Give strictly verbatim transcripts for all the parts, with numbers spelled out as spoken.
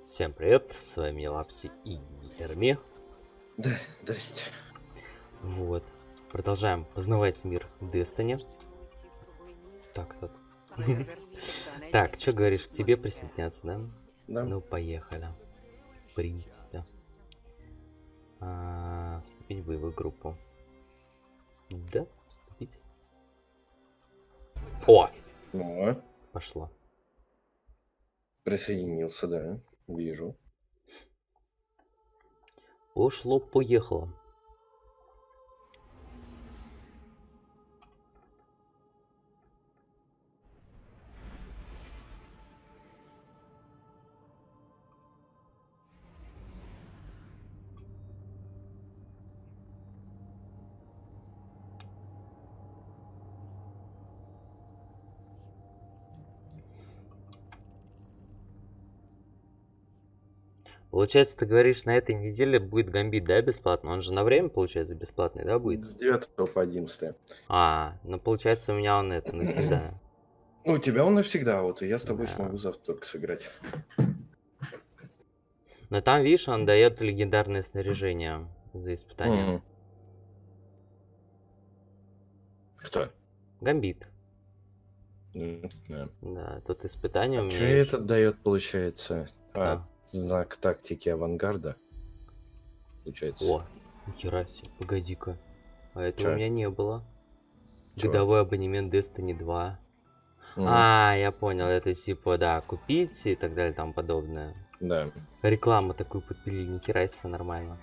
Всем привет, с вами Лапси и Эрми. Да, здрасте. Вот, продолжаем познавать мир Destiny. Так, тут. Так, что говоришь, к тебе присоединяться, да? Да. Ну, поехали. В принципе. А, вступить в боевую группу. Да, вступить. О! Ну, Пошло. присоединился, да, вижу. Пошло-поехало. Получается, ты говоришь, на этой неделе будет Гамбит, да, бесплатно? Он же на время, получается, бесплатный, да, будет? С девятого по одиннадцатое. А, ну получается, у меня он это навсегда. Ну, у тебя он навсегда, вот, и я с тобой Да. смогу завтра только сыграть. Но там, видишь, он дает легендарное снаряжение за испытание. Мгм. Кто? Гамбит. М, Да. Да, тут испытание у А меня что есть. этот дает, получается? А, Да. знак тактики авангарда. Получается. О, нихера себе, погоди-ка. А этого Чё? у меня не было. Чего? Годовой абонемент Destiny два. Мгм. А, я понял, это типа, да, купить и так далее, там подобное. Да. Рекламу такую подпилили, нихера себе, нормально.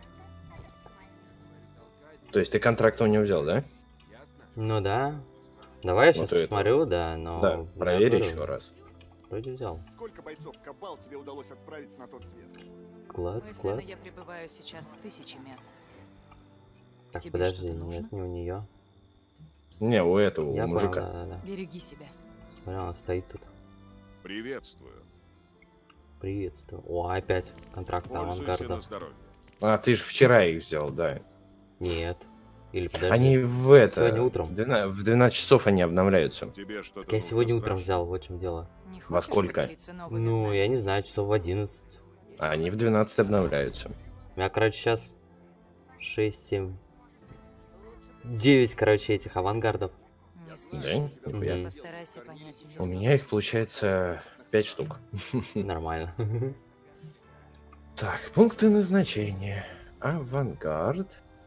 То есть ты контракт у него взял, да? Ну да. Давай я Ну, сейчас то это- посмотрю, да, но... Да, я проверь говорю, еще раз. Вроде взял. Сколько бойцов Кабал тебе удалось отправить на тот свет? Клац, Мысленно клац. я пребываю сейчас в тысячи мест. Так, Тебе подожди, что-то нет, нужно? не у нее. Не, у этого, Я у понял, мужика. да, да, да. Береги себя. Смотри, она стоит тут. Приветствую. Приветствую. О, опять контракт на Пользуйся авангарда. на здоровье. А, ты же вчера их взял, да. Нет. Или подожди. Они в это... Сегодня утром. В двенадцать, в двенадцать часов они обновляются. Тебе что-то Так я нужно сегодня утром страшно? взял, вот в чем дело. Не Во хочешь сколько? поделиться новыми Ну, я знаниями? не знаю, часов в одиннадцать. А они в двенадцать обновляются. У меня, короче, сейчас шесть, семь, девять, короче, этих авангардов. Не Да? спеши. Нихуя. Мгм. Постарайся понять мир. У меня их получается пять штук. Нормально. Так, пункты назначения. Авангард.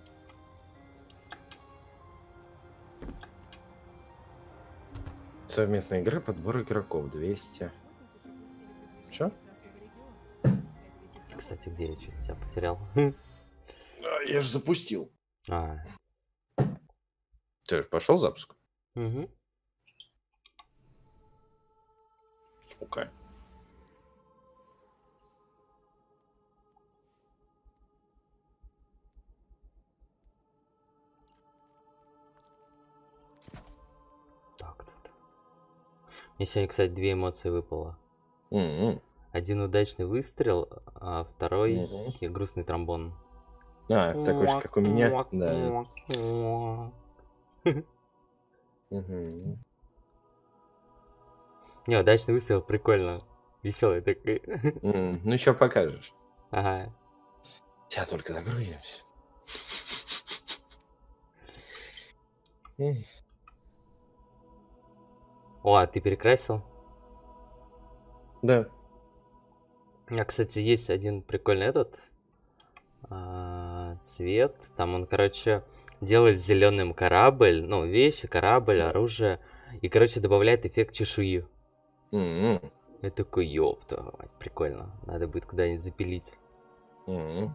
Совместная игра, подбор игроков двести. Чё? Кстати, где я что-то тебя потерял? А, я же запустил. А, Ты же пошел запуск? угу. Сука. Так, тут. Мне сегодня, кстати, две эмоции выпало. М-м. Один удачный выстрел, а второй Мгм. грустный тромбон. А, такой же, как у меня. Да. Мгм. Не, удачный выстрел, прикольно. Веселый такой. М, Ну, еще покажешь. Ага. Сейчас только загрузимся. Эх. О, а ты перекрасил? Да. У меня, кстати, есть один прикольный этот а, цвет. Там он, короче, делает зеленым корабль, ну, вещи, корабль, Да. оружие. И, короче, добавляет эффект чешуи. М-м. Я такой, ёпта, мать, прикольно. Надо будет куда-нибудь запилить. М-м.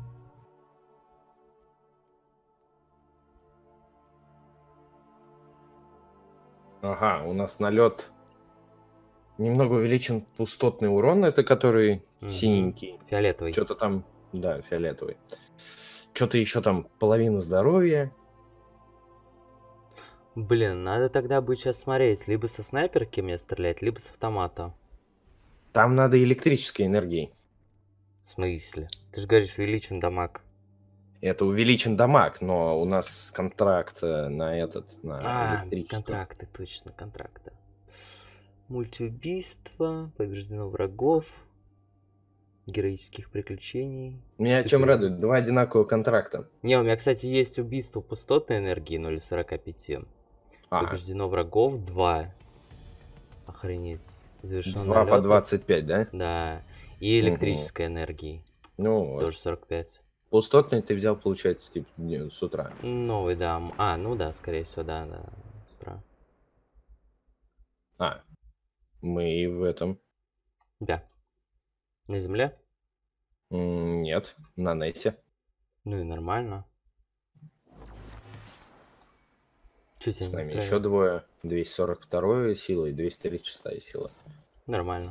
Ага, у нас налет немного увеличен пустотный урон, это который Мгм. синенький. Фиолетовый. Что-то там, да, фиолетовый. Что-то еще там половина здоровья. Блин, надо тогда будет сейчас смотреть. Либо со снайперки мне стрелять, либо с автомата. Там надо электрической энергией. В смысле? Ты же говоришь, увеличен дамаг. Это увеличен дамаг, но у нас контракт э, на этот, на А, электричество. контракты, точно, контракты. Мультиубийство, повреждено врагов. героических приключений. Меня о чем Супер. радует? Два одинаковых контракта. Не, у меня, кстати, есть убийство пустотной энергии ноль целых сорок пять. А, Побеждено врагов два. Охренеть. Завершено два по налёт. двадцать пять, да? Да. И электрической энергии. Ну, вот. Тоже сорок пять. Пустотный ты взял, получается, типа, днё- с утра. Новый, да. М, А, ну да, скорее всего, да, да. Стра. А, мы и в этом. Да. На земле? М, Нет, на Нессе. Ну и нормально. Чё тебя С не нами еще устраивает? двое. двести сорок вторая сила и двести тридцать шестая сила. Нормально.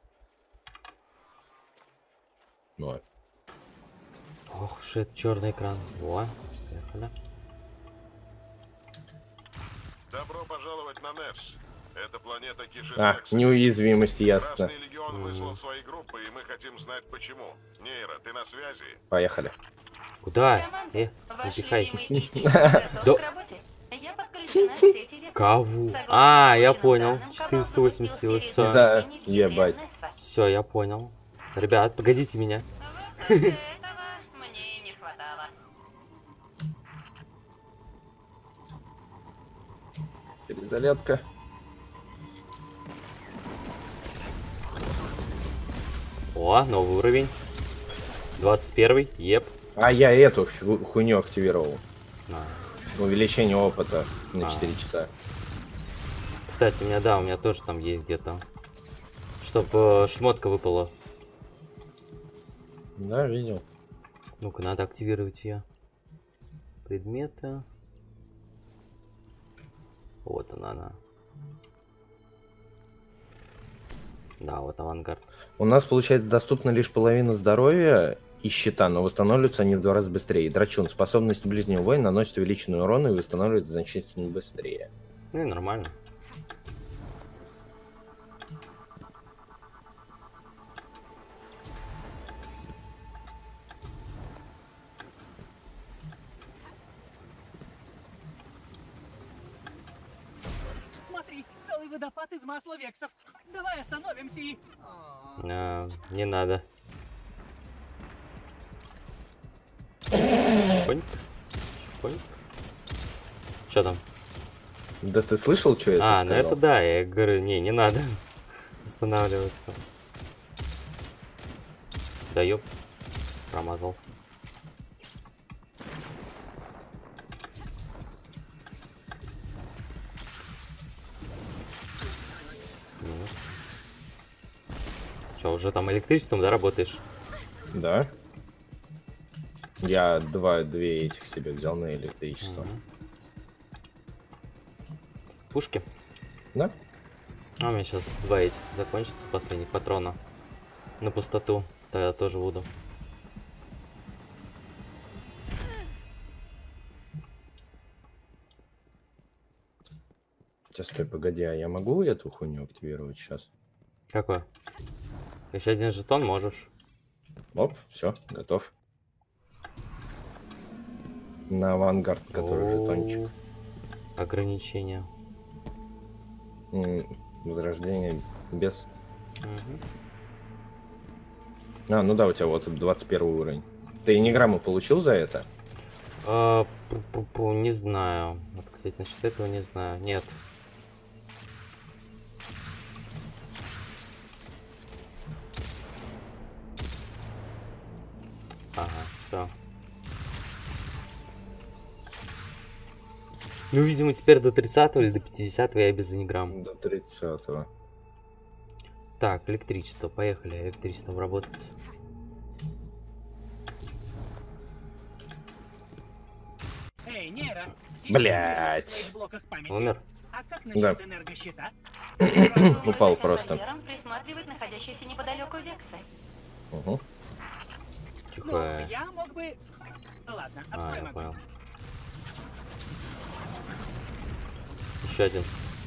Ну, Ох, шит, черный экран. Во, поехали. Добро пожаловать на Нефс. Эта планета кишит а, вексами. неуязвимость, ясно. Красный легион Мгм. выслал свои группы, и мы хотим знать почему. Нейра, ты на связи? Поехали. Куда? Команда, Э, не ваш пихай. любимый ИИ готов Да. к работе. Я подключена к сети Векса. Кого? Согласно А, я полученным понял. данным, Кабал четыреста восемьдесят запустил силы. серию Все. Да, сообщений в ядре ебать. Несса. Все, я понял. Ребят, погодите меня. Вот только этого мне и не хватало. Перезарядка. О, новый уровень. двадцать первый. Еп. А я эту ху- хуйню активировал. На. Увеличение опыта на А. четыре часа. Кстати, у меня, да, у меня тоже там есть где-то. Чтобы шмотка выпала. Да, видел. Ну-ка, надо активировать ее. Предметы. Вот она, она. Да, вот авангард. У нас, получается, доступна лишь половина здоровья и щита, но восстанавливаются они в два раза быстрее. Драчун. Способность ближнего боя наносит увеличенный урон и восстанавливается значительно быстрее. Ну и нормально. Смотри, целый водопад из масла вексов. Давай остановимся и... О, А, не надо. Понь. Понь. Что там? Да ты слышал, что я А, это ну это да, я говорю, не, не надо останавливаться. Да ёп, промазал. Минус. Че, уже там электричеством, да, работаешь? Да. Я два, две этих себе взял на электричество. Мгм. Пушки? Да? А у меня сейчас два этих закончится, последних патрона. На пустоту. Тогда тоже буду. Сейчас, стой, погоди, а я могу эту хуйню активировать сейчас? Какой? Еще один жетон можешь. Оп, все, готов. На авангард, который жетончик. Оу. Ограничения. М, Возрождение без... Мгм. А, ну да, у тебя вот двадцать первый уровень. Ты эниграмму получил за это? А, пу-пу-пу, не знаю. Вот, кстати, насчет этого не знаю. Нет. Ага, все. Ну, видимо, теперь до тридцатого или до пятидесятого я без эниграмм. До тридцатого. Так, электричество. Поехали электричеством работать. эй, Нейра, Блядь. в своих блоках памяти. Умер? А как Да. насчет энергощита? Упал просто. Присматривать находящиеся неподалеку вексы. Угу. Ну, Тихо. я мог бы... Ладно, А, открой я могу. понял. Еще один.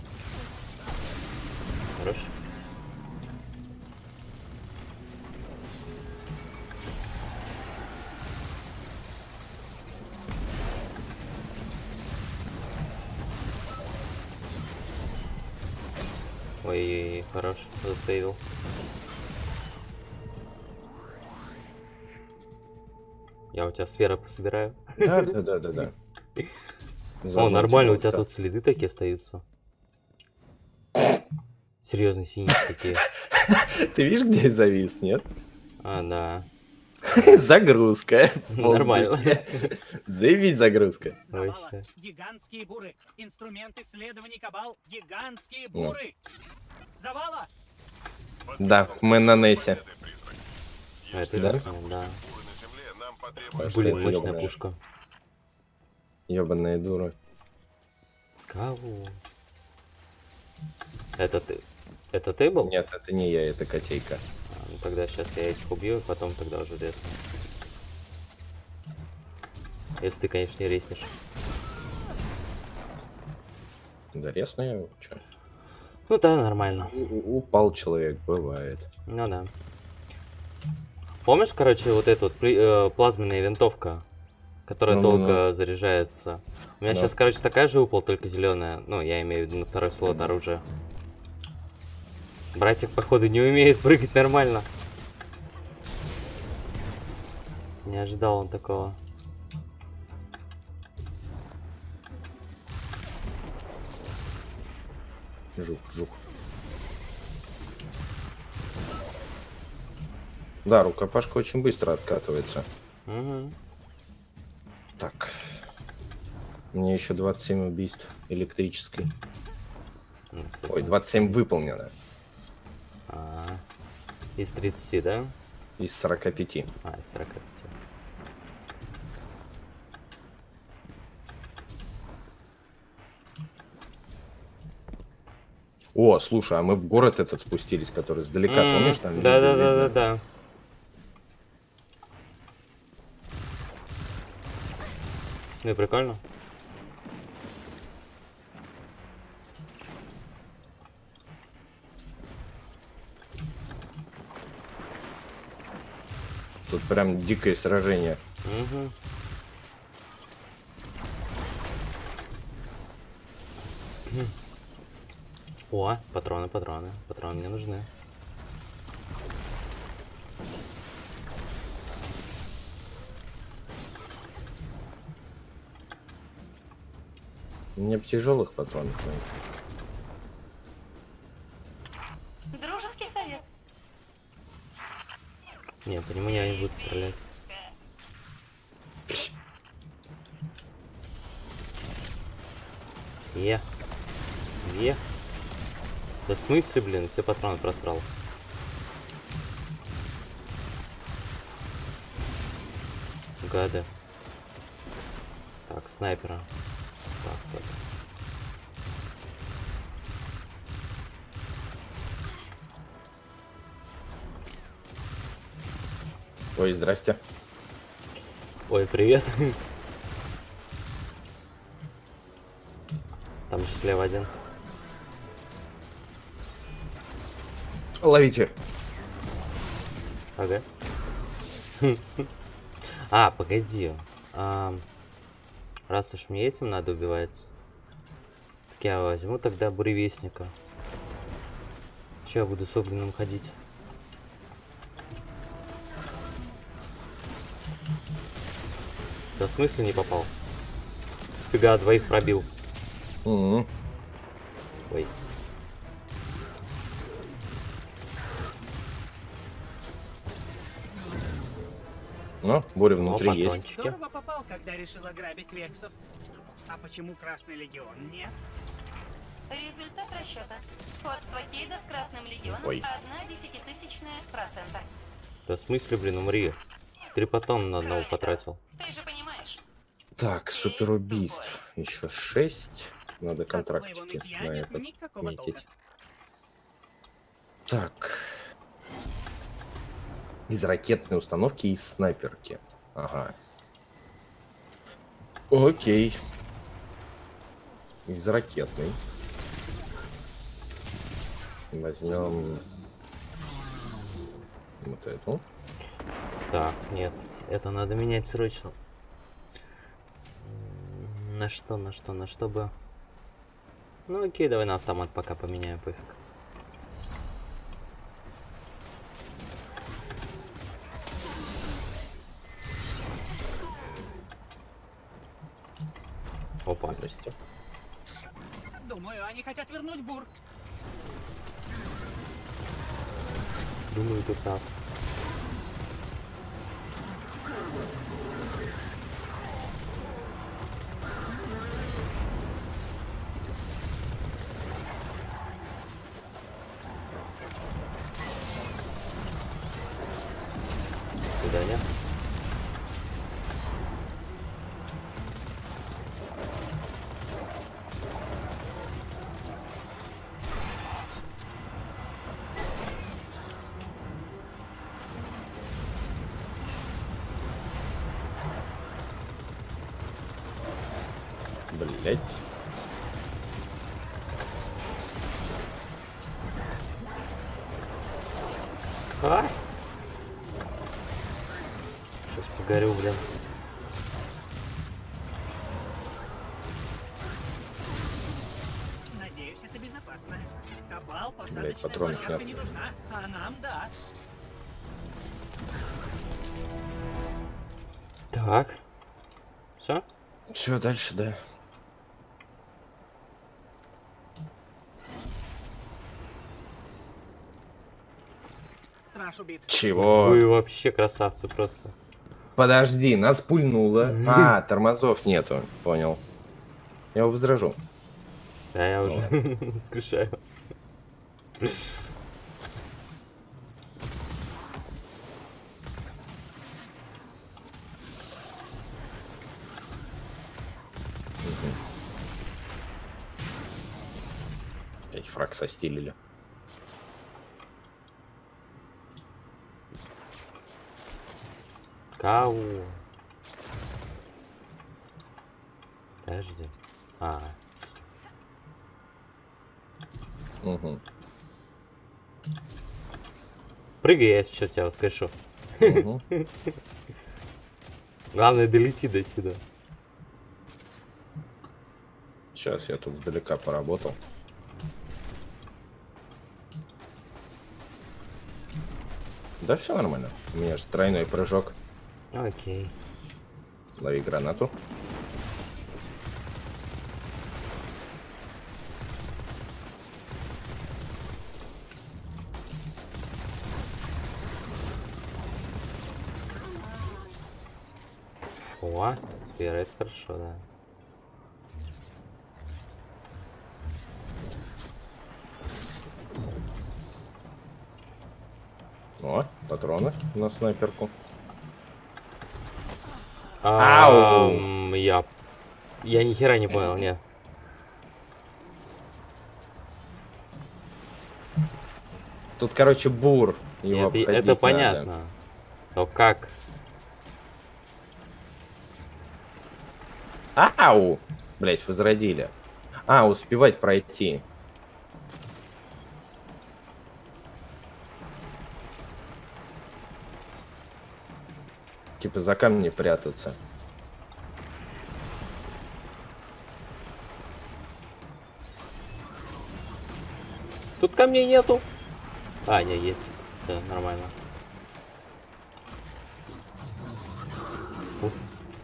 Хорош. Ой, хорош, засейвил. Я у тебя сферы пособираю. Да, да, да, да, да. О, нормально, у тебя тут следы такие остаются. Серьезно, синие такие. Ты видишь, где я завис, нет? А, да. Загрузка. Нормально. Заявить загрузка. Завала. Вообще. Гигантские буры. Инструмент исследований Кабал. Гигантские Ну. буры. Завала. Да, мы на Нессе. А, это Да? верхняя, да. Буры на земле нам потребуется. Что Блин, это мощная ёбаная? пушка. Ёбаная дура. Кого? Это ты? Это ты был? Нет, это не я, это котейка. А, ну тогда сейчас я этих убью, и потом тогда уже резну. Если ты, конечно, не резнешь. Да резно я его, чё? Ну да, нормально. У- у- Упал человек, бывает. Ну да. Помнишь, короче, вот эта вот при- э, плазменная винтовка, которая Ну-ну-ну. долго заряжается? У меня Да. сейчас, короче, такая же упала, только зеленая. Ну, я имею в виду на второй слот оружия. Братик, походу, не умеет прыгать нормально. Не ожидал он такого. Жух, жух. Да, рукопашка очень быстро откатывается. Угу. Так. Мне еще двадцать семь убийств электрической. Ну, кстати. Ой, двадцать семь выполнено. А, из тридцати, да? Из сорока пяти. А, из сорока пяти. О, слушай, а мы в город этот спустились, который сдалека, М, помнишь? Там Да, да, видео да, да, видно? да. Ну и прикольно. Тут прям дикое сражение. Угу. О, патроны, патроны. Патроны мне нужны. Мне б тяжелых патронов. найти. Дружеский совет. Не, по нему я не буду стрелять. Е. Е. Да в смысле, блин, все патроны просрал. Гады. Так, снайпера. Так, так. Ой, здрасте. Ой, привет. Там еще слева один. Ловите. Ага. А, погоди. А, раз уж мне этим надо убивать, так я возьму тогда буревестника. Че я буду с огненным ходить? Да в смысле не попал? Фига, двоих пробил. М-м. Ой. Ну, буря О, внутри есть. патрончики. Здорово попал, когда решил ограбить вексов. А почему Красный Легион нет? Результат расчета. Сходство Кейда с Красным Легионом Ой. одна десятитысячная процента. Да в смысле, блин, умри. Три патона на одного потратил. Ты же понимаешь. Так, суперубийств. Еще шесть. Надо От моего контрактики нытья на нет этот никакого толка. метить. Так. Из ракетной установки и из снайперки. Ага. Окей. Из ракетной. Возьмем вот эту. Так, нет. Это надо менять срочно. М, На что, на что, на что бы... Ну окей, давай на автомат пока поменяю, пофиг. Опа. Здрасте. Думаю, они хотят вернуть бур. Думаю, ты прав. До свидания. Блять. А? Сейчас погорю, блин. Надеюсь, это безопасно. Кабал, Блядь, посадочная патронов площадка нет. не нужна, а нам да. Так. Все? Все, дальше, да. Страж убит. Чего? Вы вообще красавцы просто. Подожди, нас пульнуло. А, тормозов нету. Понял. Я его возражу. Да, я Ну уже скрешаю. Опять фраг состилили. Кау. Подожди. А, Угу. прыгай, я сейчас тебя воскрешу. Угу. Главное, долети до сюда. Сейчас я тут сдалека поработал. Да все нормально. У меня же тройной прыжок. Окей. Лови гранату. О, сфера, это хорошо, да. О, патроны на снайперку. Ау! Я... Я ни хера не понял, нет. Тут, короче, бур. Его Это, обходить это надо. понятно. Но как? Ау! Блять, возродили. А, успевать пройти. Типа за камни прятаться. Тут камней нету. А, не, есть. Все, нормально. Уф.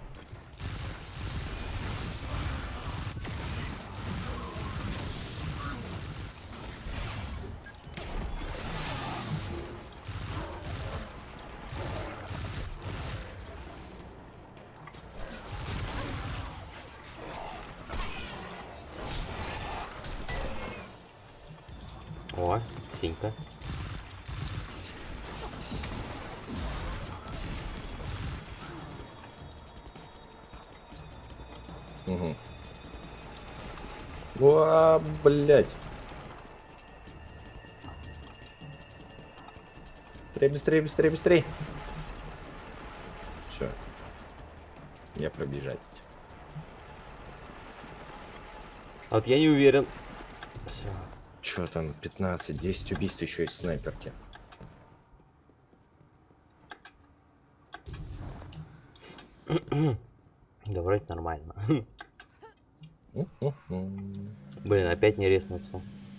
О, синька. Угу. О, блять. Быстрее, быстрее, быстрее, быстрее. Все. Я пробежать. А вот я не уверен. Все. Че там, пятнадцать, десять убийств еще из снайперки. Да вроде нормально. М-м-м. Блин, опять не резнуться.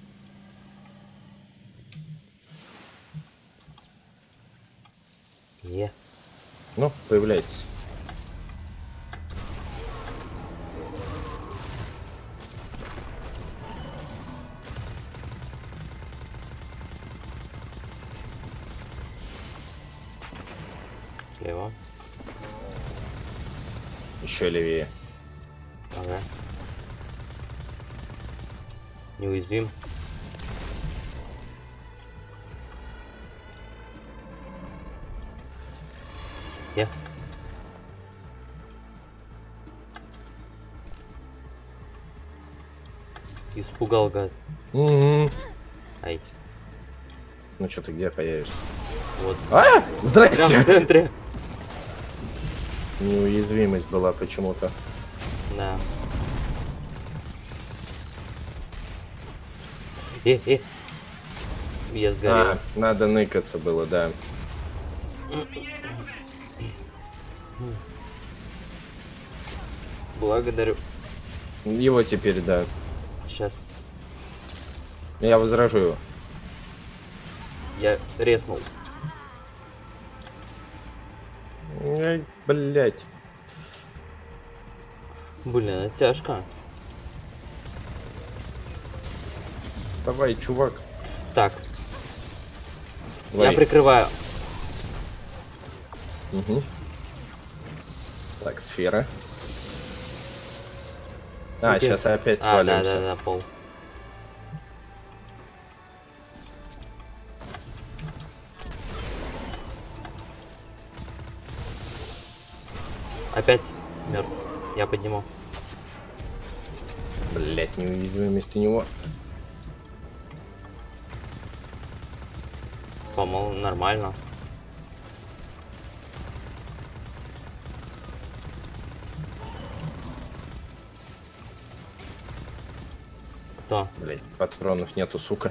Е. Ну, появляйтесь. Слева. Еще левее. Ага. Неуязвим. Я. Испугал, гад. М-м. Ай. Ну что ты где появишься? Вот. А! Прям Здрасте! в центре. Неуязвимость была почему-то. Да. Э, э. Я сгорел. А, надо ныкаться было, да. Благодарю. Его теперь, да. Сейчас. Я возражу его. Я резнул. Ай, блять. Блин, это тяжко. Вставай, чувак. Так, Лови. я прикрываю. Угу. Так, сфера. А, Окей. сейчас опять А, да, свалимся. да, да, пол. Опять мертв. Я подниму. Блять, неуязвимость у него. По-моему, нормально. Кто? Блять, патронов нету, сука.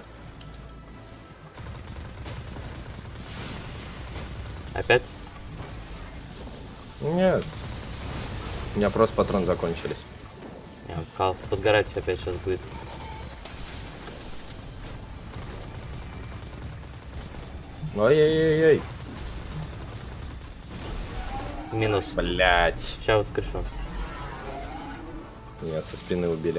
Опять? Нет. У меня просто патроны закончились. Я кался, подгорать опять сейчас будет. Ой-ой-ой-ой. Минус. Блять. Сейчас воскрешу. Меня со спины убили.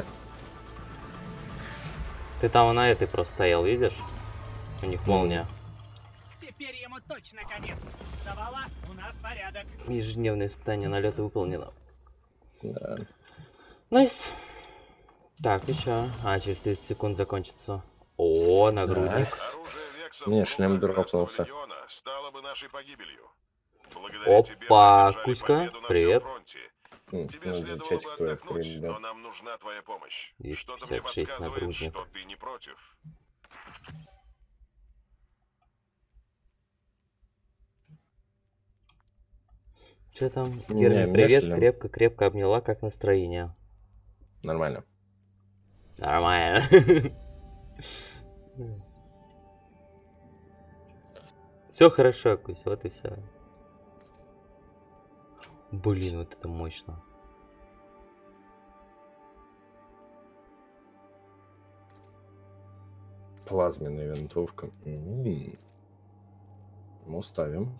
Ты там на этой просто стоял, видишь? У них молния. Теперь ему точно конец. Завала, у нас порядок. Ежедневное испытание налета выполнено. Да. Найс. Так, и чё? А, через тридцать секунд закончится. О, нагрудник. Оружие Вексов Не, в шлем руках Красного дропнулся. Легиона стало бы нашей погибелью. Благодаря тебе мы Опа, одержали Кузька, победу на привет. всем фронте. М, Тебе надо следовало чатик бы твой отдохнуть, открыть, да. но нам нужна твоя помощь. двести Что-то мне пятьдесят шесть подсказывает, нагрудник. что ты не против. Чё там? Не, Герми, меня привет. шлем. Крепко-крепко обняла. Как настроение? Нормально. Нормально. Все хорошо, Кусь, вот и все. Блин, вот это мощно. Плазменная винтовка. М-м. Ну, ставим.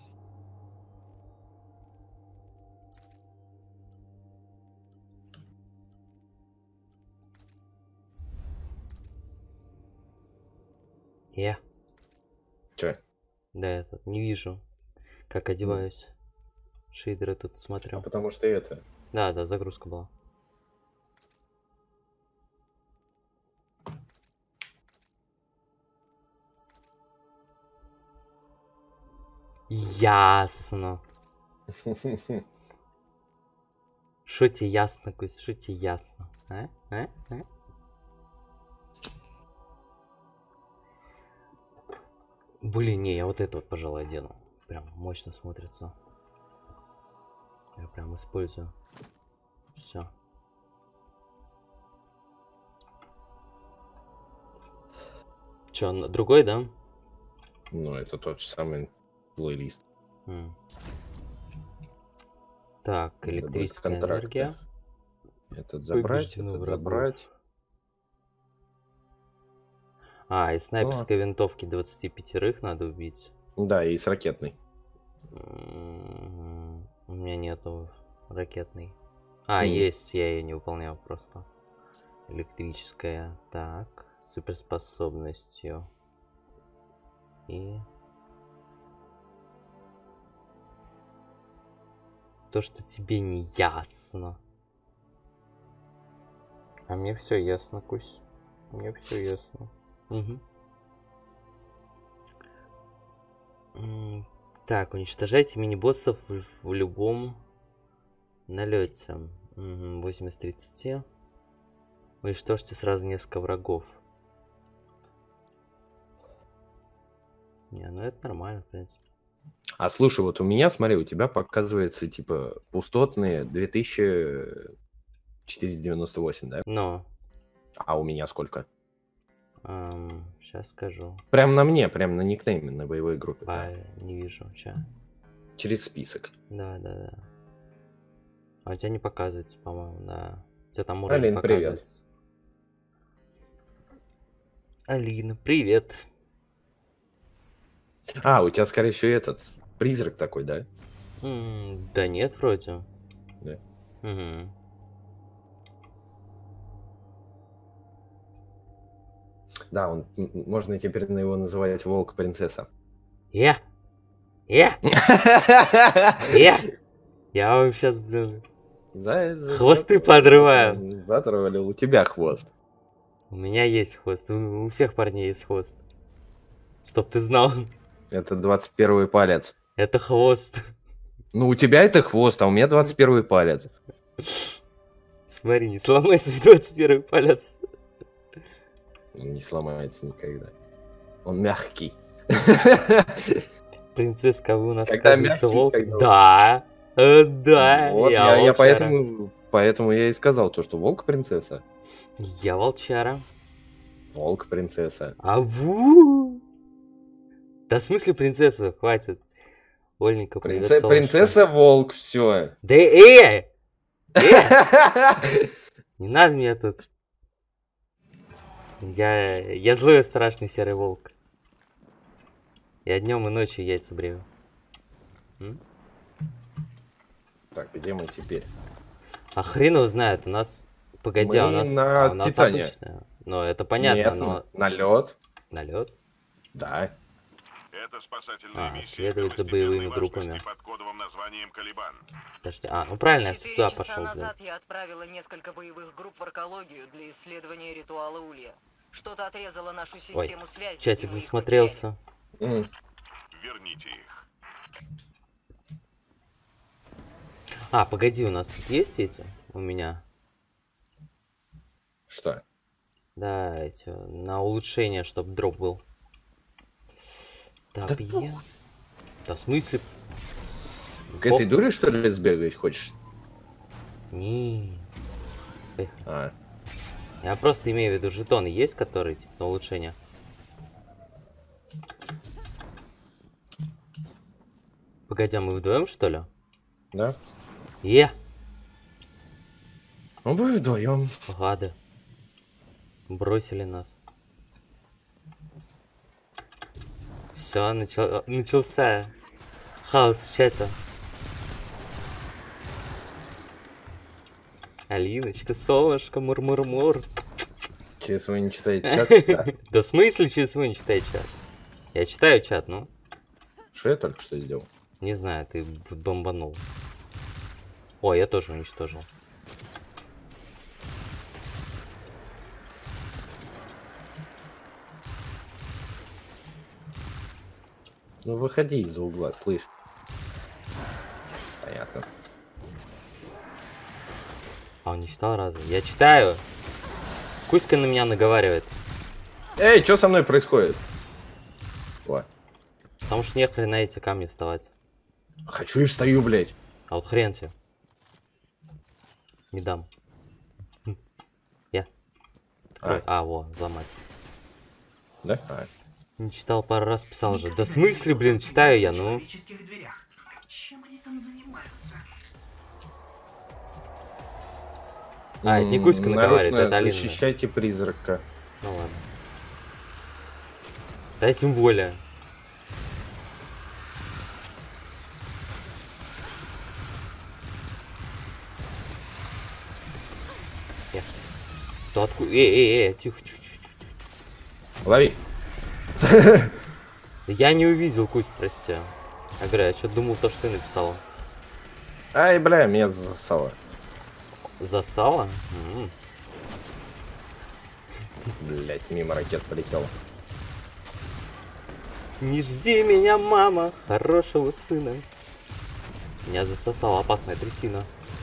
Я. Че? Да, этот, не вижу, как одеваюсь. Шейдеры тут А смотрю. потому что это. Да, да, загрузка была. Ясно. Шо тебе ясно, Кусь, шо тебе ясно? А? А? А? Блин, не, я вот это вот, пожалуй, одену. Прям мощно смотрится. Я прям использую. Все. Че, на- другой, да? Ну, это тот же самый плейлист. М. Так, Надо будет с электрическая контракта. энергия. Этот забрать, Побеждено этот врагов. забрать. А, и снайперской винтовки двадцати пятерых надо убить. Да, и с ракетной. М, У меня нету ракетной. А, М. есть, я ее не выполнял просто. Электрическая. Так, с суперспособностью. И... то, что тебе не ясно. А мне все ясно, Кусь. Мне все ясно. Угу. Так, уничтожайте мини-боссов в, в любом налете. Угу, восемь из тридцати. Уничтожьте сразу несколько врагов. Не, ну это нормально, в принципе. А слушай, вот у меня, смотри, у тебя показывается, типа, пустотные две тысячи четыреста девяносто восемь, да? Но. А у меня сколько? Эм, сейчас скажу. Прям на мне, прям на никнейме, на боевой группе. А, Да. не вижу. Ща. Через список. Да, да, да. А у тебя не показывается, по-моему, да. У тебя там уровень Алина, привет. показывается. Алина, привет. А, у тебя, скорее всего, этот призрак такой, да? М, да нет, вроде. Да. Угу. Да, он, м, можно теперь на его называть волк-принцесса. Я! Я! Я! Я вам сейчас, блин, За- за- хвосты за- подрываю. Затроллил, у тебя хвост. У меня есть хвост. У, у всех парней есть хвост. Чтоб ты знал. Это двадцать первый палец. Это хвост. Ну, у тебя это хвост, а у меня двадцать первый палец. Смотри, не сломайся в двадцать первый палец. Он не сломается никогда. Он мягкий. Принцесска, вы у нас, Когда оказывается, мягкий, волк? когда- Да. Э, да. Вот, я, я, я волчара. поэтому, поэтому я и сказал то, что волк-принцесса. Я волчара. Волк-принцесса. Аву. Да в смысле принцесса? Хватит. Ольника, привет, Принце- солнышко. Принцесса-волк, все. Да э! Э! Не надо меня тут. Я, я злой и страшный серый волк. Я днем и ночью яйца брею. М? Так, где мы теперь? А хрен его знает, у нас... Погоди, а у Мы нас, на а у нас Титане. обычная. Ну, это понятно, Нет, но... на лед. Налет. Да. Это спасательная А, миссия следовать за первостепенной боевыми важности группами. под кодовым названием «Калибан». Подожди, а, ну правильно, я Четыре туда часа пошел, блин. назад я отправила несколько боевых групп в аркологию для исследования ритуала Улья. Что-то отрезало нашу систему связи. и Чатик мы их засмотрелся. М. Верните их. А, погоди, у нас тут есть эти? У меня. Что? Да, эти, на улучшение, чтобы дроп был. Да Добье. Да в смысле? К этой дуре, что ли, сбегать хочешь? Не. А, Я просто имею в виду, жетоны есть, которые, типа, на улучшение. Погоди, а мы вдвоем, что ли? да? Е! Ну, мы вдвоем. Гады. Бросили нас. Все, начал... начался хаос в чате. Алиночка, солнышко, мур-мур-мур. Через вы не читаете чат? Да. Да в смысле, через вы не читай чат? Я читаю чат, ну. Что я только что сделал? Не знаю, ты б- бомбанул. О, я тоже уничтожил. Ну, выходи из-за угла, слышь. Понятно. А он не читал разве? Я читаю. Кузька на меня наговаривает. Эй, что со мной происходит? О, Потому что нехрен на эти камни вставать. хочу и встаю, блядь. А вот хрен тебе. Не дам. Хм. Я. Открой. А, во, взломать. Да? А. Не читал, пару раз писал же. Да в смысле, блин, читаю я, ну. человеческих дверях. Чем они там занимаются? А, это не Кузька наговаривает, Нарочно это Алина. защищайте призрака. Ну ладно. Да тем более. Я. Да откуда? Эй, эй, эй, тихо, тихо, тихо. Лови. Да я не увидел, Кузь, прости. Я говорю, я что-то думал, то, что ты написала. Ай, бля, меня засало. Засало? М. Блять, мимо ракет полетел. Не жди меня, мама, хорошего сына. Меня засосала опасная трясина.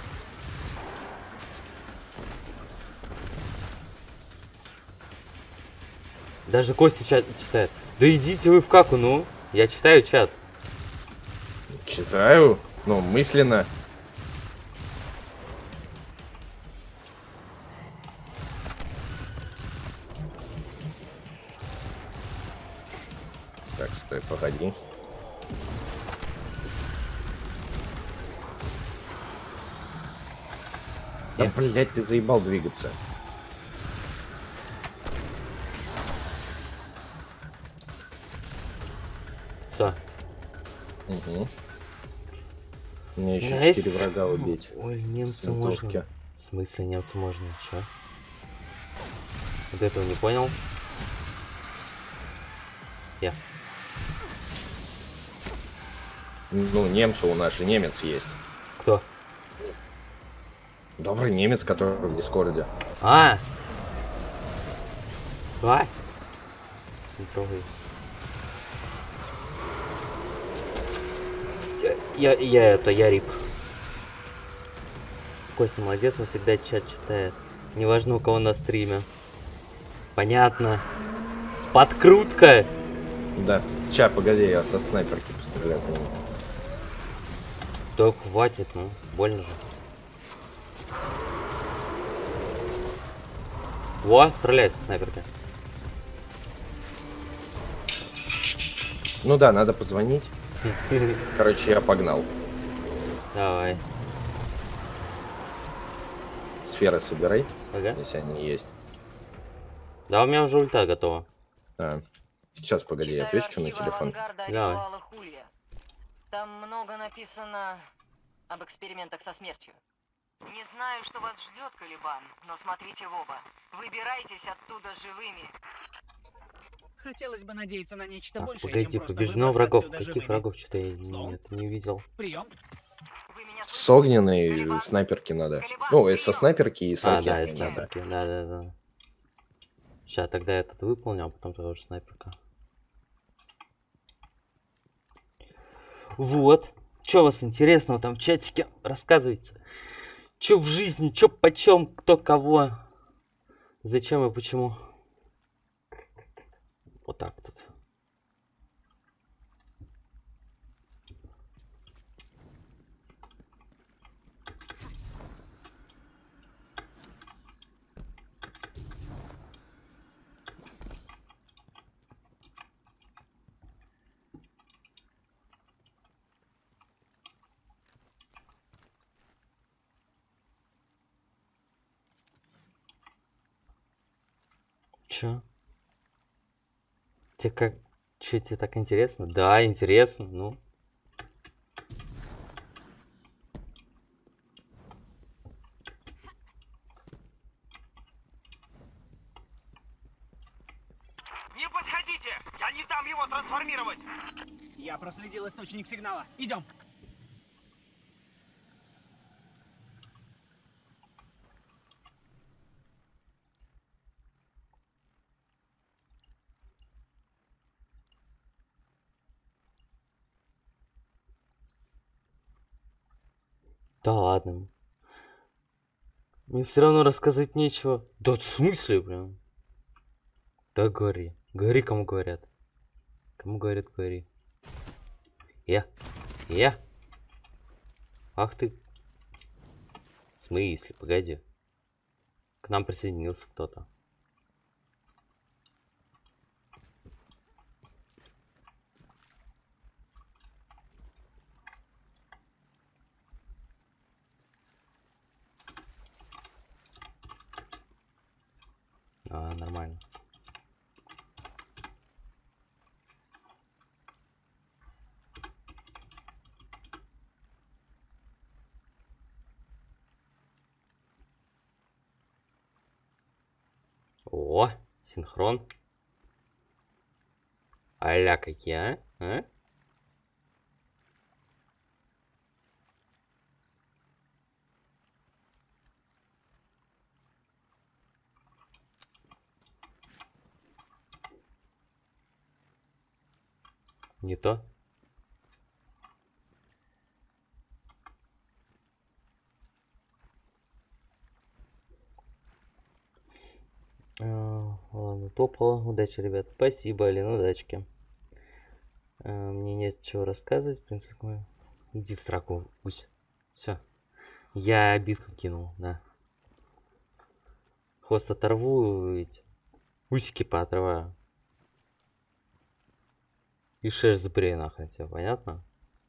Даже Костя чат читает. Да идите вы в каку, ну. Я читаю чат. Читаю, ну, мысленно. Так, стой, погоди. Да, Я- блять, ты заебал двигаться. Все. Угу. Мне еще Найс. четыре врага убить. Ой, немцы С винтовки. можно. В смысле немцы можно? Чё? Вот этого не понял. Я. Ну, немцы у нас же немец есть. Кто? Добрый немец, который в Дискорде. А! А! Не трогай. Я, я это, я рип. Костя молодец, он всегда чат читает. Неважно, у кого на стриме. Понятно. Подкрутка! Да. Ща, погоди, я со снайперки постреляю по нему. Да хватит, ну, больно же. Во, стреляй со снайперки. Ну да, надо позвонить. Короче, я погнал. Давай. Сферы собирай, Ага. если они есть. Да, у меня уже ульта готова. А, сейчас, погоди, я Читаю отвечу на архивы телефон. авангарда о Давай. ритуалах Улья. Там много написано об экспериментах со смертью. Не знаю, что вас ждет, Калибан, но смотрите в оба. Выбирайтесь оттуда живыми. Хотелось бы надеяться на нечто Так, большее, погоди, чем просто побеждено выбраться врагов. отсюда Каких живыми. врагов? Что-то я Слоун? нет, не видел. Прием. Вы меня С слышите? огненной снайперки надо. Ну, и со снайперки и с А, да, и ракетной надо. снайперки. Да, да, да. Сейчас тогда этот выполню, а потом тоже снайперка. Вот. Что у вас интересного там в чатике? Рассказывайте. Что в жизни, что почем, кто кого. Зачем и почему. Вот так тут. Чё? Тебе как? Чё, тебе так интересно? Да, интересно, ну. Не подходите! Я не дам его трансформировать! Я проследил источник сигнала. Идем. Да ладно. Мне все равно рассказать нечего. Да в смысле, блин? Да говори. Говори, кому говорят. Кому говорят, говори. Я. Я. Ах ты. В смысле, погоди. К нам присоединился кто-то. А, нормально. О, синхрон. Аля какие, а? А? Не то. А, ладно, топало. Удачи, ребят. Спасибо, Алина, удачки. А, мне нет чего рассказывать, принцесса моя. Иди в сраку, гусь. Все. Я битку кинул, да. Хвост оторву, ведь усики поотрываю. И шерсть забрею нахрен тебе, понятно?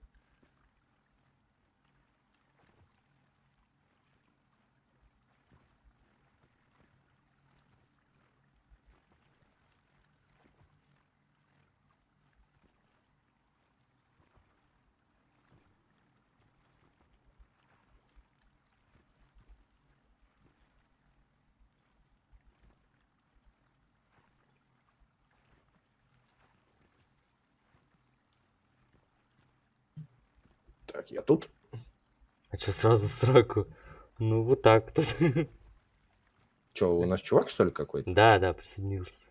Так, я тут. А чё сразу в сраку? Ну вот так тут. Че, у нас чувак, что ли, какой-то? Да, да, присоединился.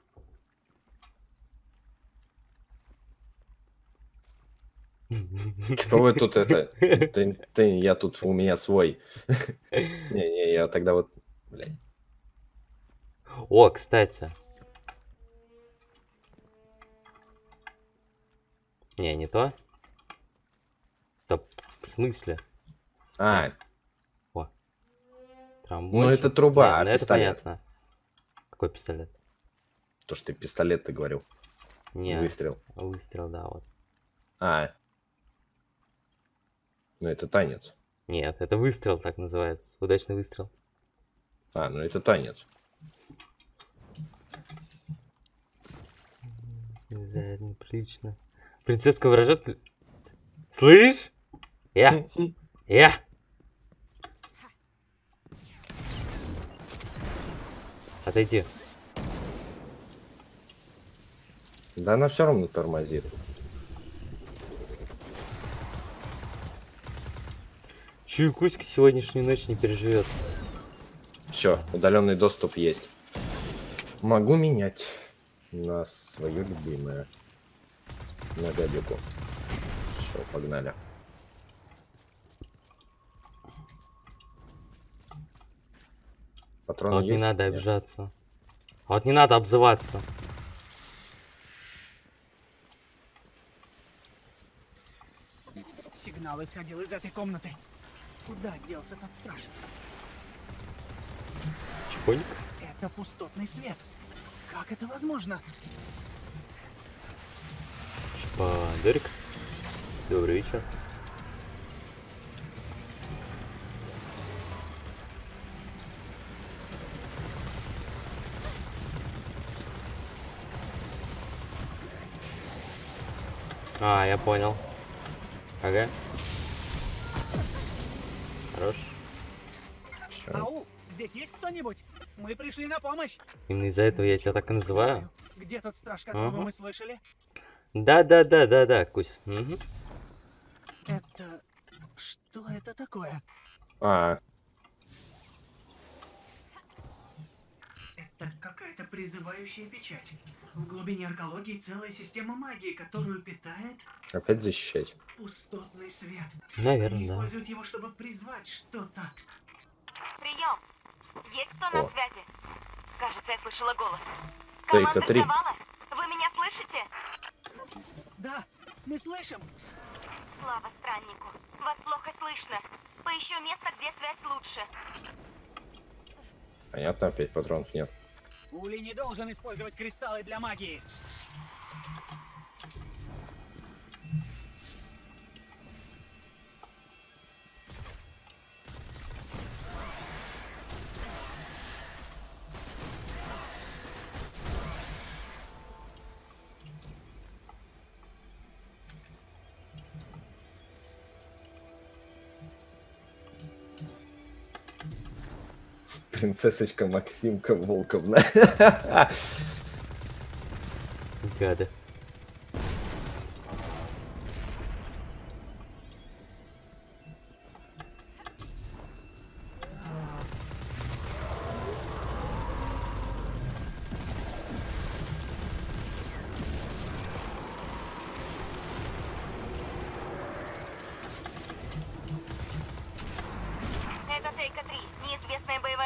Что вы тут это? Ты, ты- я тут, у меня свой. Не-не, я тогда вот... Блядь. О, кстати. Не, не то. Да, в смысле? А, Тромбончик. ну это труба, Не, а ну это пистолет? понятно. Какой пистолет? То, что ты пистолет, ты говорил. Не, Выстрел. выстрел, да, вот. А. Ну это танец. Нет, это выстрел так называется. Удачный выстрел. А, ну это танец. Нельзя, неприлично. Принцесска выражает... Слышь? Я! Я! Отойди. Да она все равно тормозит. Чую, Кузька сегодняшнюю ночь не переживет. Все, удаленный доступ есть. Могу менять на свое любимое. На гадюку. Все, погнали. Патроны Вот не есть? надо Нет. обижаться. А вот не надо обзываться. Сигнал исходил из этой комнаты. Куда делся тот страж? Чпоник. Это пустотный свет. Как это возможно? Шпадерик. Добрый вечер. А, я понял. Ага. Хорош. Всё. Ау, здесь есть кто-нибудь? Мы пришли на помощь. Именно из-за этого я тебя так и называю. Где тот страж, которого Ага. мы слышали? Да, да, да, да, да, Кусь. Мгм. Это... Что это такое? А, Это какая-то призывающая печать. В глубине аркологии целая система магии, которую питает опять защищать. пустотный свет. Наверное, Они да. используют его, чтобы призвать что-то. Прием. Есть кто О. на связи? Кажется, я слышала голос. Тейка Команда три. Завала? Вы меня слышите? Да, мы слышим. Слава страннику. Вас плохо слышно. Поищу место, где связь лучше. Понятно, опять патронов нет. Ули не должен использовать кристаллы для магии. Принцессочка Максимка Волковна. Гады.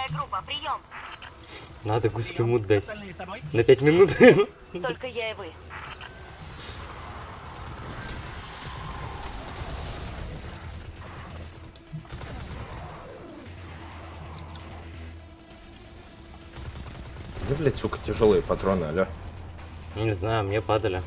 Боевая группа, прием. Надо гуське мут дать. Остальные с тобой? На пять минут. Только я и вы. Где, блядь, сука, тяжелые патроны, алё? Не знаю, мне падали.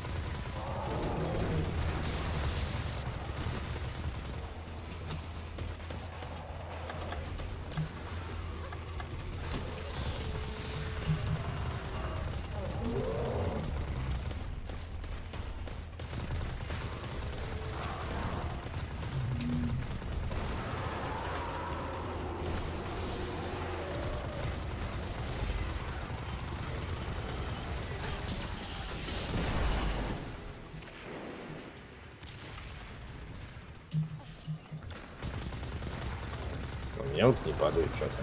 У меня вот не падает что-то.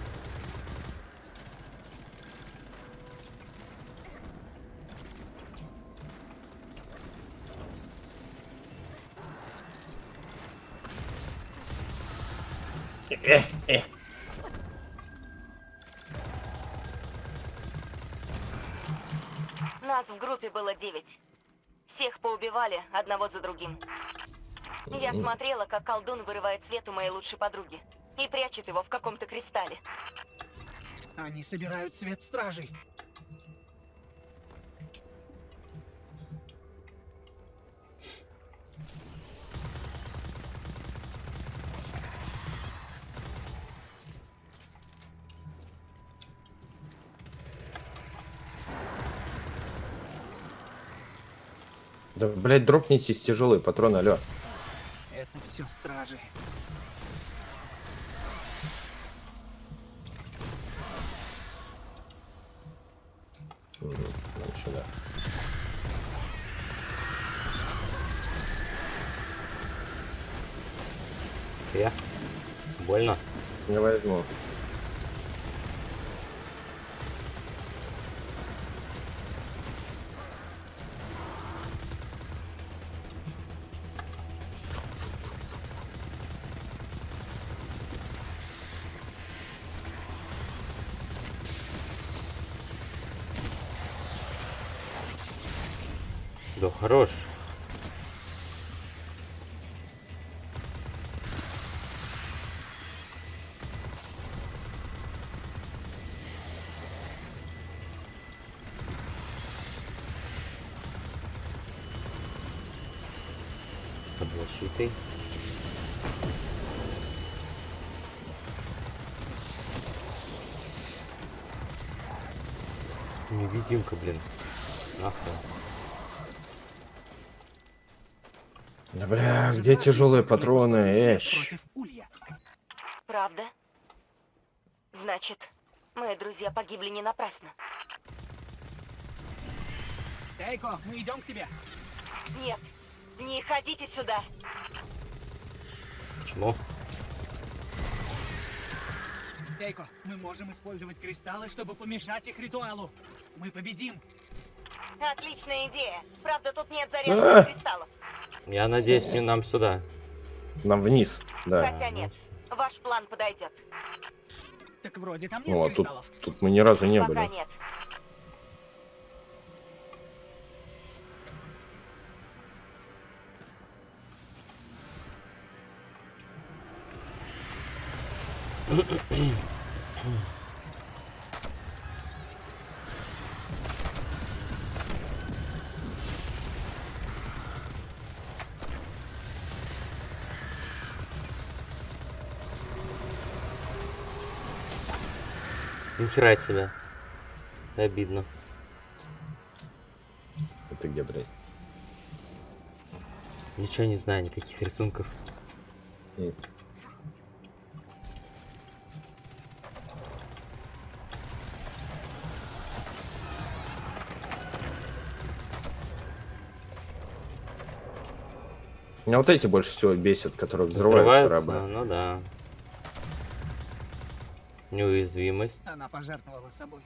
Э, э. Нас в группе было девять. Всех поубивали одного за другим. Я смотрела, как колдун вырывает свет у моей лучшей подруги и прячет его в каком-то кристалле. Они собирают свет стражей. Да, блядь, дропнитесь тяжелые патроны, алё. Это все стражи. Угу, вот сюда. Я. Больно. Не возьму. Да хорош. Под защитой. Невидимка, блин. Нахуй. Да бля, где тяжелые патроны? Эш. Против улья. Правда? Значит, мои друзья погибли не напрасно. Тейко, мы идем к тебе. Нет, не ходите сюда. Почему? Тейко, мы можем использовать кристаллы, чтобы помешать их ритуалу. Мы победим. Отличная идея. Правда, тут нет заряженных кристаллов. Я надеюсь, не нам сюда. Нам вниз, да. Хотя нет, ваш план подойдет. Так вроде там нет Ну, а тут, кристаллов. тут мы ни разу не Пока были. нет. Нихера себе. Обидно. Это где, блядь? Ничего не знаю, никаких рисунков. М. Меня вот эти больше всего бесят, которые взрываются, Взрываются? рабы. Ну да. Неуязвимость. Она пожертвовала собой.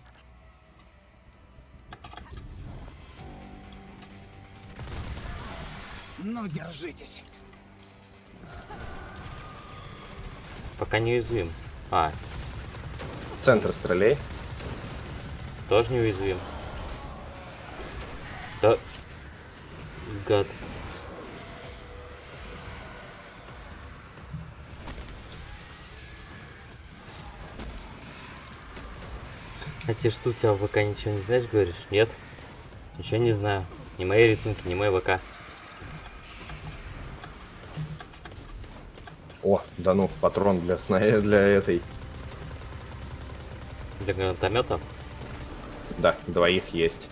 Ну, держитесь. Пока неуязвим. А, центр стреляй. Тоже неуязвим. Да. Гад. А те, что у тебя в ВК ничего не знаешь, говоришь? Нет? Ничего не знаю. Ни мои рисунки, ни мой ВК. О, да ну, патрон для сна... для этой. Для гранатомета? Да, двоих есть.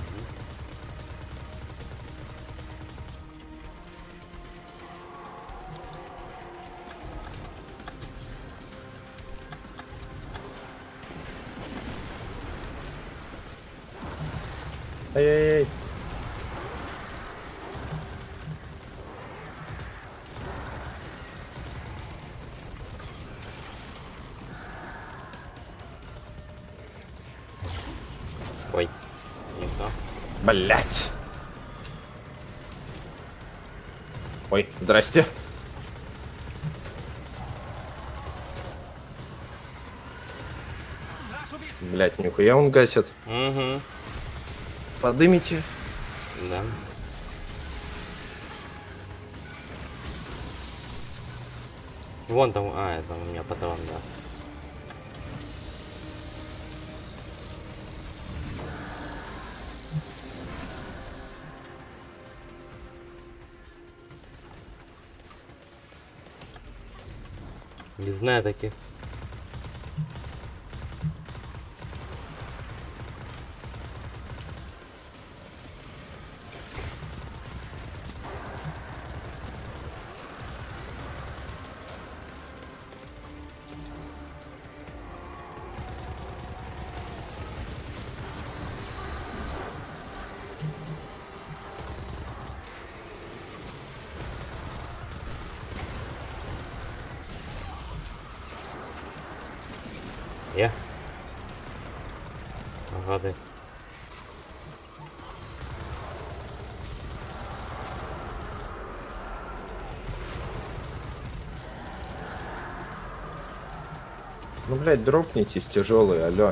Эй-эй-эй. Ой. Не то. Блять. Ой, здрасте. Блять, нихуя он гасит. Угу. Подымите. Да. Вон там, а, это у меня патрон, да. Не знаю таких. Я. Гады. Ну, блядь, дропнитесь тяжелые, алё.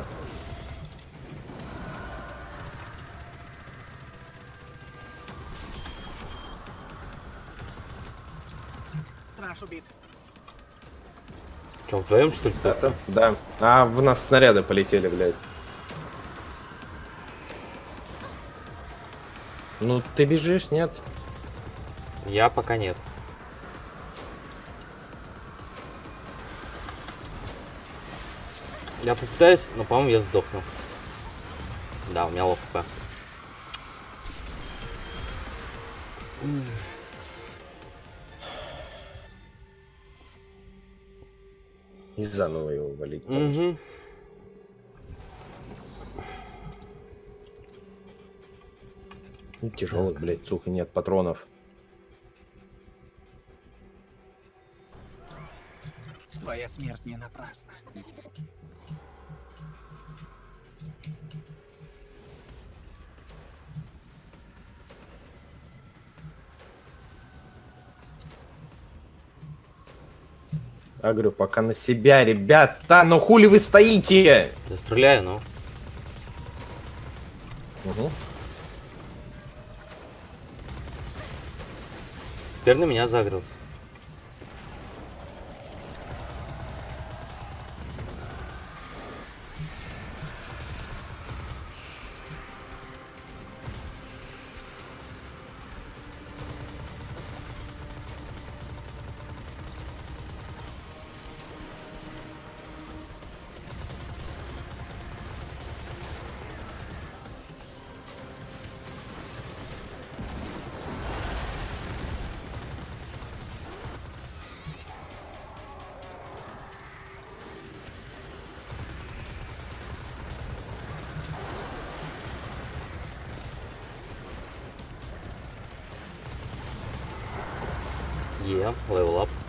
Страж убит. Че, вдвоем что ли? Да, да. А в нас снаряды полетели, блядь. Ну, ты бежишь, нет? Я пока нет. Я попытаюсь, но, по-моему, я сдохну. Да, у меня лов хп. И заново его валить. Угу. Ну, тяжелых, блядь, сука, нет патронов. Твоя смерть не напрасна. Я говорю, пока на себя, ребята, ну хули вы стоите? Я стреляю, ну. Угу. Теперь на меня загрелся. Yeah, level up.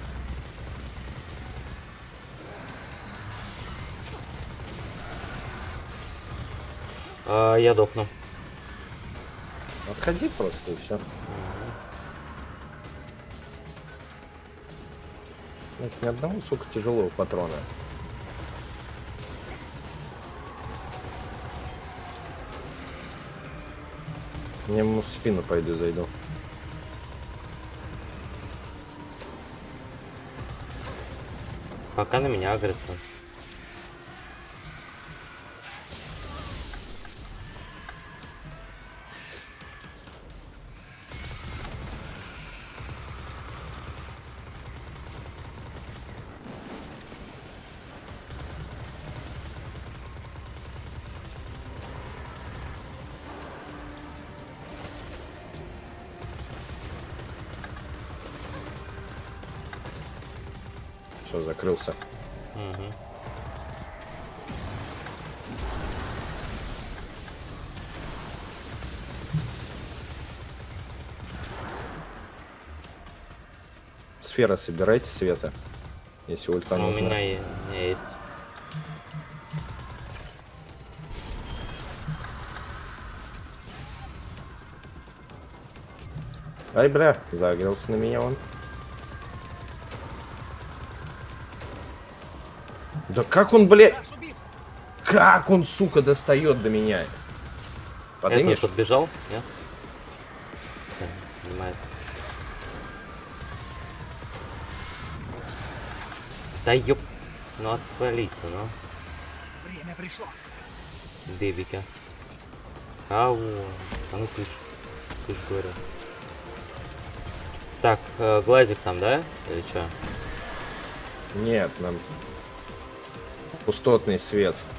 А, я дохну. Отходи просто и все. Нет, ни одного, сука, тяжелого патрона. Я ему в спину пойду зайду. Пока на меня агрится. Все, закрылся. Угу. Сфера собирайте, Света. Если ульта Ну, у нужна. меня, е- у меня есть. Ай, бля, загрелся на меня он. Да как он, блядь, Наш убит. как он, сука, достает до меня? Этот Подымешь? подбежал? Нет? Всё, понимает. Да ёп. Ну отвалиться, ну. Время пришло. Дебики. Ау. А ну кыш. Кыш, говорю. Так, э, глазик там, да? Или чё? Нет, нам пустотный свет.